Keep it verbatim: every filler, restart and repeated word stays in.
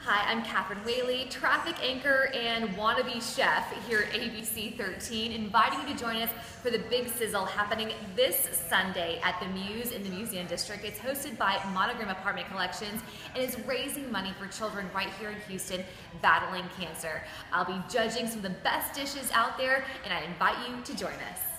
Hi, I'm Katherine Whaley, traffic anchor and wannabe chef here at A B C thirteen, inviting you to join us for the Big Sizzle happening this Sunday at the Muse in the Museum District. It's hosted by Monogram Apartment Collections and is raising money for children right here in Houston battling cancer. I'll be judging some of the best dishes out there, and I invite you to join us.